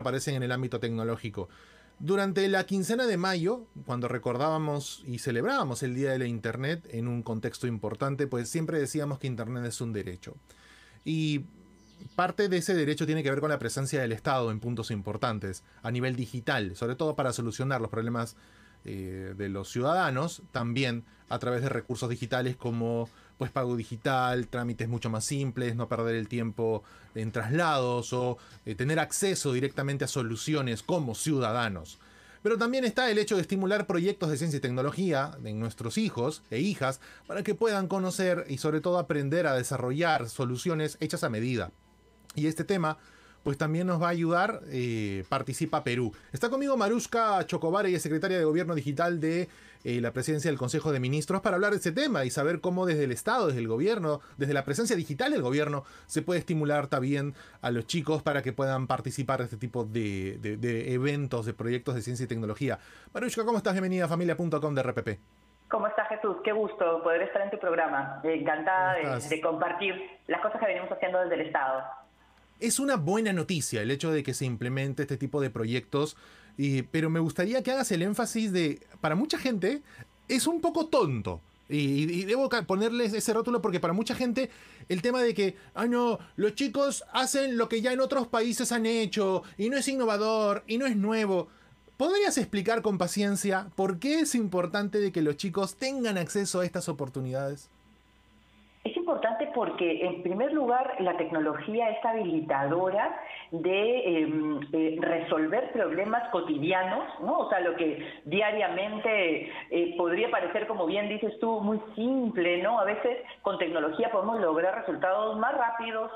aparecen en el ámbito tecnológico. Durante la quincena de mayo, cuando recordábamos y celebrábamos el Día de la Internet en un contexto importante, pues siempre decíamos que Internet es un derecho. Y parte de ese derecho tiene que ver con la presencia del Estado en puntos importantes, a nivel digital, sobre todo para solucionar los problemas de los ciudadanos, también a través de recursos digitales como pues pago digital, trámites mucho más simples, no perder el tiempo en traslados o tener acceso directamente a soluciones como ciudadanos. Pero también está el hecho de estimular proyectos de ciencia y tecnología en nuestros hijos e hijas para que puedan conocer y sobre todo aprender a desarrollar soluciones hechas a medida. Y este tema pues también nos va a ayudar Participa Perú. Está conmigo Marushka Chocobar, ella es secretaria de Gobierno Digital de la Presidencia del Consejo de Ministros, para hablar de este tema y saber cómo desde el Estado, desde el Gobierno, desde la presencia digital del Gobierno, se puede estimular también a los chicos para que puedan participar de este tipo de eventos, de proyectos de ciencia y tecnología. Marushka, ¿cómo estás? Bienvenida a familia.com de RPP. ¿Cómo estás, Jesús? Qué gusto poder estar en tu programa. Encantada de compartir las cosas que venimos haciendo desde el Estado. Es una buena noticia el hecho de que se implemente este tipo de proyectos, pero me gustaría que hagas el énfasis de, para mucha gente, es un poco tonto. Y debo ponerles ese rótulo porque para mucha gente el tema de que, no, los chicos hacen lo que ya en otros países han hecho, y no es innovador, y no es nuevo. ¿Podrías explicar con paciencia por qué es importante de que los chicos tengan acceso a estas oportunidades? Es importante porque, en primer lugar, la tecnología es habilitadora de resolver problemas cotidianos, ¿no? O sea, lo que diariamente podría parecer, como bien dices tú, muy simple, ¿no? A veces con tecnología podemos lograr resultados más rápidos,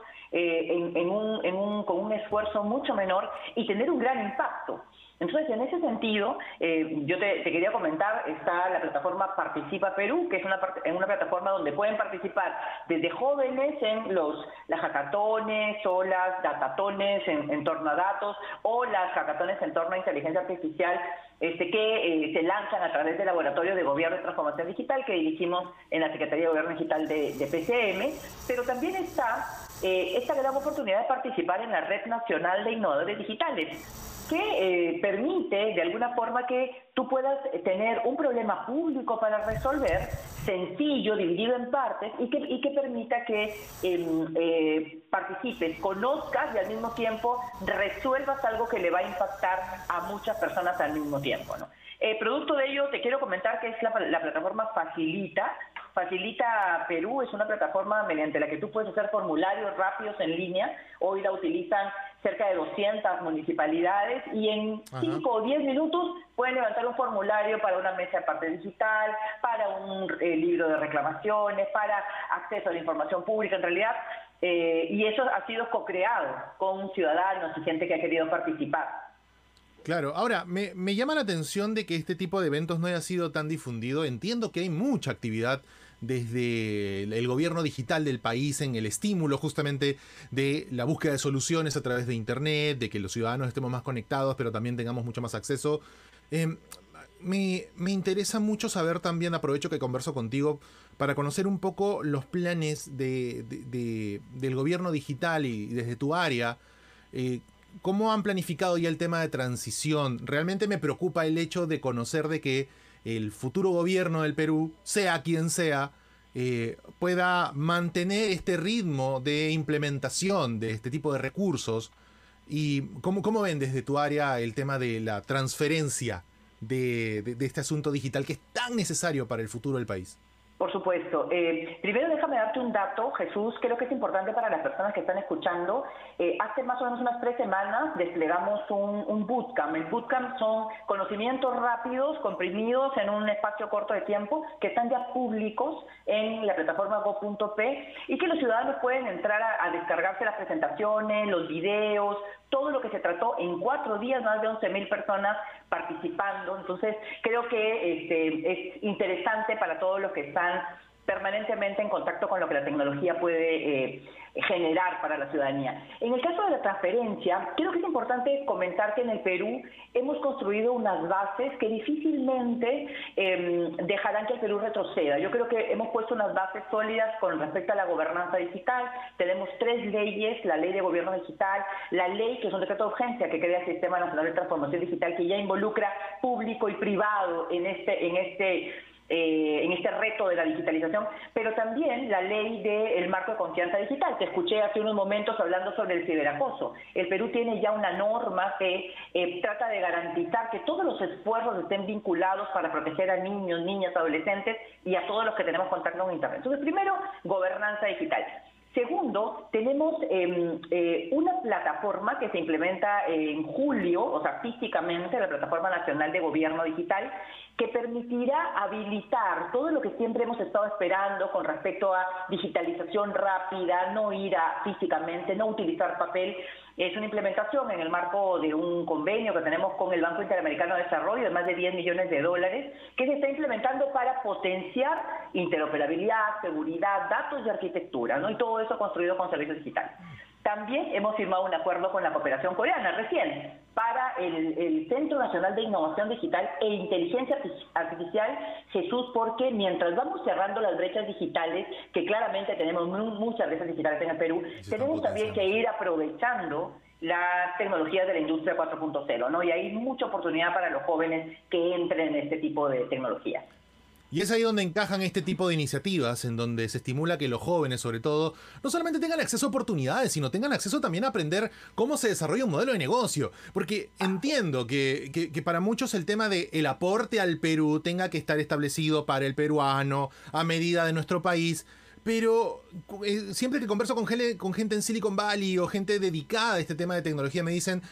con un esfuerzo mucho menor y tener un gran impacto. Entonces, en ese sentido, yo te quería comentar, está la plataforma Participa Perú, que es una plataforma donde pueden participar desde jóvenes en las hackatones o las datatones en torno a datos, o las hackatones en torno a inteligencia artificial, que se lanzan a través del Laboratorio de Gobierno y Transformación Digital que dirigimos en la Secretaría de Gobierno Digital de PCM, pero también está esta gran oportunidad de participar en la Red Nacional de Innovadores Digitales, que permite de alguna forma que tú puedas tener un problema público para resolver, sencillo, dividido en partes, y que permita que participes, conozcas y al mismo tiempo resuelvas algo que le va a impactar a muchas personas al mismo tiempo, ¿no? Producto de ello, te quiero comentar que es la plataforma Facilita. Facilita Perú es una plataforma mediante la que tú puedes hacer formularios rápidos en línea. Hoy la utilizan cerca de 200 municipalidades y en 5 o 10 minutos pueden levantar un formulario para una mesa de parte digital, para un libro de reclamaciones, para acceso a la información pública en realidad. Y eso ha sido co-creado con ciudadanos y gente que ha querido participar. Claro, ahora, me llama la atención de que este tipo de eventos no haya sido tan difundido. Entiendo que hay mucha actividad desde el gobierno digital del país en el estímulo justamente de la búsqueda de soluciones a través de Internet, de que los ciudadanos estemos más conectados, pero también tengamos mucho más acceso. Me interesa mucho saber también, aprovecho que converso contigo, para conocer un poco los planes del gobierno digital y desde tu área. ¿Cómo han planificado ya el tema de transición? Realmente me preocupa el hecho de conocer de que el futuro gobierno del Perú, sea quien sea, pueda mantener este ritmo de implementación de este tipo de recursos. ¿Y cómo ven desde tu área el tema de la transferencia de este asunto digital que es tan necesario para el futuro del país? Por supuesto. Primero déjame darte un dato, Jesús, creo que es importante para las personas que están escuchando. Hace más o menos unas 3 semanas desplegamos un bootcamp. El bootcamp son conocimientos rápidos, comprimidos en un espacio corto de tiempo, que están ya públicos en la plataforma go.p y que los ciudadanos pueden entrar a descargarse las presentaciones, los videos, todo lo que se trató en 4 días, más de 11,000 personas participando. Entonces, creo que es interesante para todos los que están permanentemente en contacto con lo que la tecnología puede generar para la ciudadanía. En el caso de la transferencia, creo que es importante comentar que en el Perú hemos construido unas bases que difícilmente dejarán que el Perú retroceda. Yo creo que hemos puesto unas bases sólidas con respecto a la gobernanza digital. Tenemos 3 leyes: la ley de gobierno digital, la ley que es un decreto de urgencia que crea el Sistema Nacional de Transformación Digital, que ya involucra público y privado en este reto de la digitalización, pero también la ley del marco de confianza digital. Te escuché hace unos momentos hablando sobre el ciberacoso. El Perú tiene ya una norma que trata de garantizar que todos los esfuerzos estén vinculados para proteger a niños, niñas, adolescentes y a todos los que tenemos contacto con Internet. Entonces, primero, gobernanza digital. Segundo, tenemos una plataforma que se implementa en julio, o sea, físicamente, la Plataforma Nacional de Gobierno Digital, que permitirá habilitar todo lo que siempre hemos estado esperando con respecto a digitalización rápida, no ir físicamente, no utilizar papel. Es una implementación en el marco de un convenio que tenemos con el Banco Interamericano de Desarrollo de más de $10 millones, que se está implementando para potenciar interoperabilidad, seguridad, datos y arquitectura, ¿no? Y todo eso construido con servicios digitales. También hemos firmado un acuerdo con la cooperación coreana recién para el Centro Nacional de Innovación Digital e Inteligencia Artificial, Jesús, porque mientras vamos cerrando las brechas digitales, que claramente tenemos muchas brechas digitales en el Perú, tenemos también que ir aprovechando las tecnologías de la industria 4.0, ¿no? Y hay mucha oportunidad para los jóvenes que entren en este tipo de tecnologías. Y es ahí donde encajan este tipo de iniciativas, en donde se estimula que los jóvenes, sobre todo, no solamente tengan acceso a oportunidades, sino tengan acceso también a aprender cómo se desarrolla un modelo de negocio. Porque entiendo que para muchos el tema del aporte al Perú tenga que estar establecido para el peruano, a medida de nuestro país. Pero siempre que converso con gente en Silicon Valley o gente dedicada a este tema de tecnología, me dicen,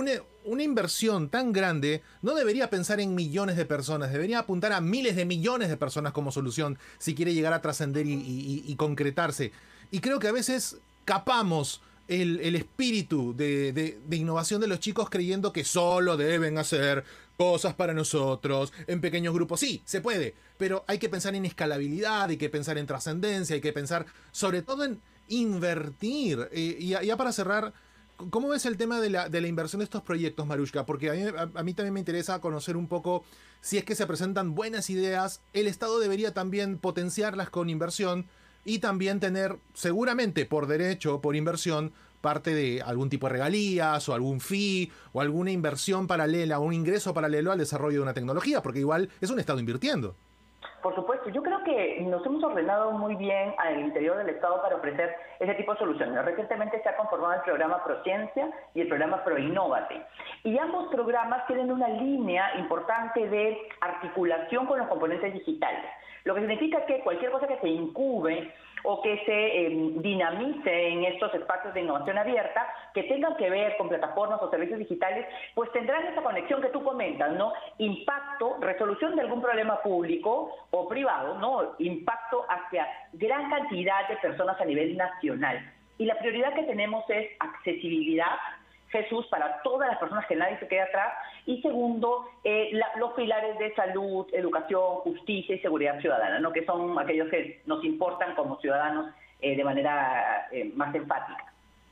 una inversión tan grande no debería pensar en millones de personas, debería apuntar a miles de millones de personas como solución si quiere llegar a trascender y concretarse. Y creo que a veces capamos el espíritu de innovación de los chicos creyendo que solo deben hacer cosas para nosotros, en pequeños grupos. Sí, se puede, pero hay que pensar en escalabilidad, hay que pensar en trascendencia, hay que pensar sobre todo en invertir. Y ya para cerrar, ¿cómo ves el tema de la inversión de estos proyectos, Marushka? Porque a mí también me interesa conocer un poco si es que se presentan buenas ideas. El Estado debería también potenciarlas con inversión y también tener, seguramente por derecho, por inversión, parte de algún tipo de regalías o algún fee o alguna inversión paralela o un ingreso paralelo al desarrollo de una tecnología, porque igual es un Estado invirtiendo. Por supuesto, yo creo que nos hemos ordenado muy bien al interior del Estado para ofrecer ese tipo de soluciones. Recientemente se ha conformado el programa ProCiencia y el programa ProInnovate. Y ambos programas tienen una línea importante de articulación con los componentes digitales. Lo que significa que cualquier cosa que se incube o que se dinamice en estos espacios de innovación abierta, que tengan que ver con plataformas o servicios digitales, pues tendrán esa conexión que tú comentas, ¿no? Impacto, resolución de algún problema público o privado, ¿no? Impacto hacia gran cantidad de personas a nivel nacional. Y la prioridad que tenemos es accesibilidad, Jesús, para todas las personas, que nadie se quede atrás. Y segundo, los pilares de salud, educación, justicia y seguridad ciudadana, ¿no? Que son aquellos que nos importan como ciudadanos de manera más enfática.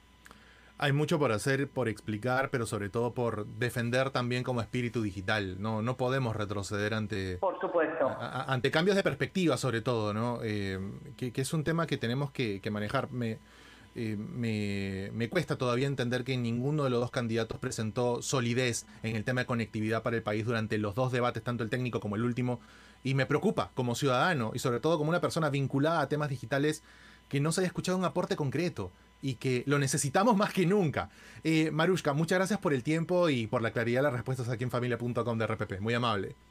Hay mucho por hacer, por explicar, pero sobre todo por defender también como espíritu digital. No podemos retroceder ante... Por supuesto. Ante cambios de perspectiva, sobre todo, ¿no? Que es un tema que tenemos que manejar. Me cuesta todavía entender que ninguno de los dos candidatos presentó solidez en el tema de conectividad para el país durante los dos debates, tanto el técnico como el último, y me preocupa como ciudadano y sobre todo como una persona vinculada a temas digitales que no se haya escuchado un aporte concreto y que lo necesitamos más que nunca. Marushka, muchas gracias por el tiempo y por la claridad de las respuestas aquí en familia.com de RPP. Muy amable.